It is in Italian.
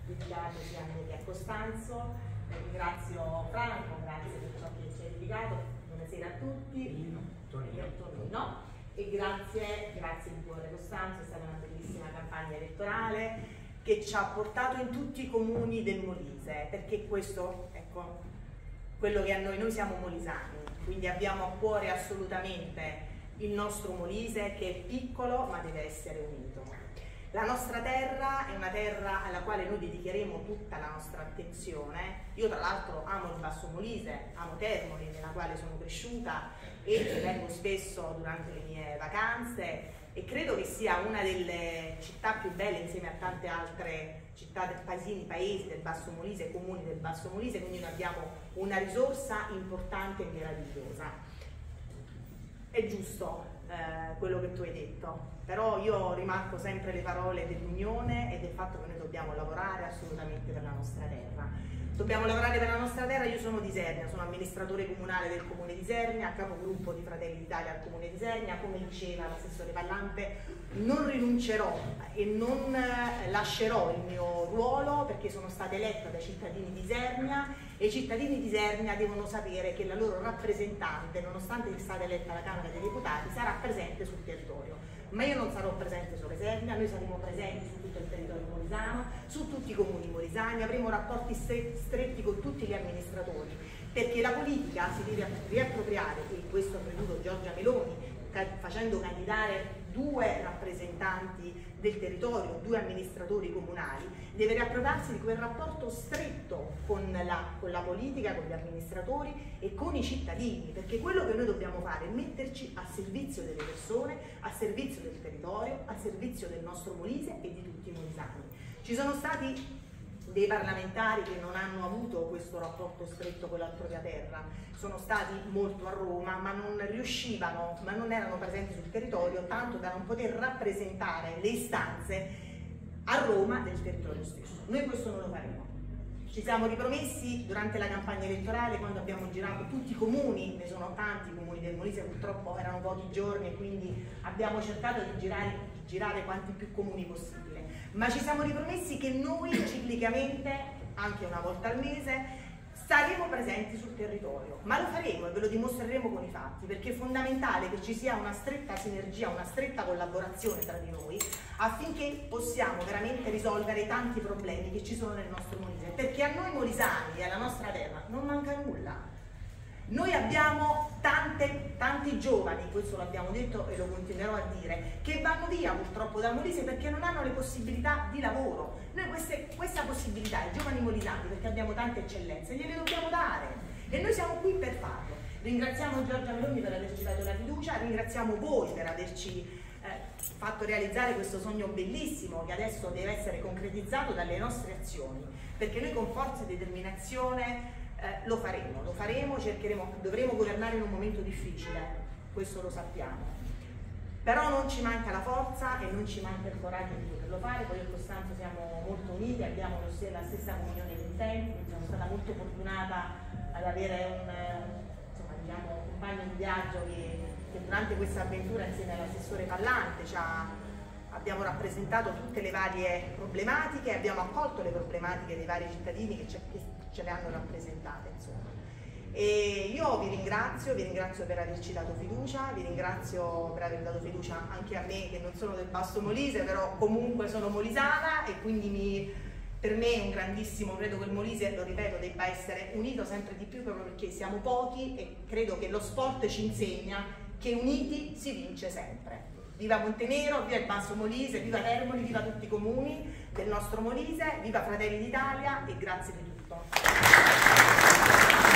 dedicato sia a me che a Costanzo. Ringrazio Franco, grazie per ciò che ci hai dedicato. Buonasera a tutti. Tonino. E grazie di cuore Costanzo, è stata una bellissima campagna elettorale che ci ha portato in tutti i comuni del Molise, perché questo, ecco, quello che a noi siamo molisani, quindi abbiamo a cuore assolutamente il nostro Molise, che è piccolo ma deve essere unito. La nostra terra è una terra alla quale noi dedicheremo tutta la nostra attenzione. Io tra l'altro amo il Basso Molise, amo Termoli, nella quale sono cresciuta e ci vengo spesso durante le mie vacanze, e credo che sia una delle città più belle insieme a tante altre città, paesi del Basso Molise, comuni del Basso Molise, quindi noi abbiamo una risorsa importante e meravigliosa. È giusto quello che tu hai detto, però io rimarco sempre le parole dell'unione e del fatto che noi dobbiamo lavorare assolutamente per la nostra terra. Dobbiamo lavorare per la nostra terra. Io sono di Isernia, sono amministratore comunale del comune di Isernia, capogruppo di Fratelli d'Italia al comune di Isernia. Come diceva l'assessore Pallante, non rinuncerò e non lascerò il mio ruolo, perché sono stata eletta dai cittadini di Isernia e i cittadini di Isernia devono sapere che la loro rappresentante, nonostante sia stata eletta alla Camera dei Deputati, sarà presente sul territorio. Ma io non sarò presente solo a Isernia, noi saremo presenti su tutto il territorio molisano, su tutti i comuni molisani, avremo rapporti stretti con tutti gli amministratori, perché la politica si deve riappropriare, e questo ha creduto Giorgia Meloni, facendo candidare 2 rappresentanti del territorio, 2 amministratori comunali, deve riappropriarsi di quel rapporto stretto con la politica, con gli amministratori e con i cittadini, perché quello che noi dobbiamo fare è metterci a servizio delle persone, a servizio del territorio, a servizio del nostro Molise e di tutti i molisani. Ci sono stati dei parlamentari che non hanno avuto questo rapporto stretto con la propria terra, sono stati molto a Roma, ma non riuscivano, ma non erano presenti sul territorio, tanto da non poter rappresentare le istanze a Roma del territorio stesso. Noi questo non lo faremo. Ci siamo ripromessi durante la campagna elettorale, quando abbiamo girato tutti i comuni, ne sono tanti i comuni del Molise, purtroppo erano pochi giorni e quindi abbiamo cercato di girare quanti più comuni possibile, ma ci siamo ripromessi che noi ciclicamente, anche una volta al mese, saremo presenti sul territorio, ma lo faremo e ve lo dimostreremo con i fatti, perché è fondamentale che ci sia una stretta sinergia, una stretta collaborazione tra di noi, affinché possiamo veramente risolvere tanti problemi che ci sono nel nostro Molise, perché a noi molisani e alla nostra terra non manca nulla. Noi abbiamo tanti giovani, questo l'abbiamo detto e lo continuerò a dire, che vanno via purtroppo dal Molise perché non hanno le possibilità di lavoro. Noi questa possibilità ai giovani molisani, perché abbiamo tante eccellenze, gliele dobbiamo dare e noi siamo qui per farlo. Ringraziamo Giorgia Meloni per averci dato la fiducia, ringraziamo voi per averci fatto realizzare questo sogno bellissimo che adesso deve essere concretizzato dalle nostre azioni, perché noi con forza e determinazione lo faremo, cercheremo, dovremo governare in un momento difficile, questo lo sappiamo, però non ci manca la forza e non ci manca il coraggio di poterlo fare. Poi io e Costanzo siamo molto uniti, abbiamo la stessa comunione di intenti, quindi sono stata molto fortunata ad avere un compagno di viaggio che durante questa avventura insieme all'assessore Pallante abbiamo rappresentato tutte le varie problematiche, abbiamo accolto le problematiche dei vari cittadini che ce le hanno rappresentate, insomma. E io vi ringrazio per averci dato fiducia, vi ringrazio per aver dato fiducia anche a me, che non sono del Basso Molise, però comunque sono molisana, e quindi per me è un grandissimo, credo che il Molise, lo ripeto, debba essere unito sempre di più, proprio perché siamo pochi e credo che lo sport ci insegna che uniti si vince sempre. Viva Montenero, viva il Basso Molise, viva Termoli, viva tutti i comuni del nostro Molise, viva Fratelli d'Italia e grazie di tutto.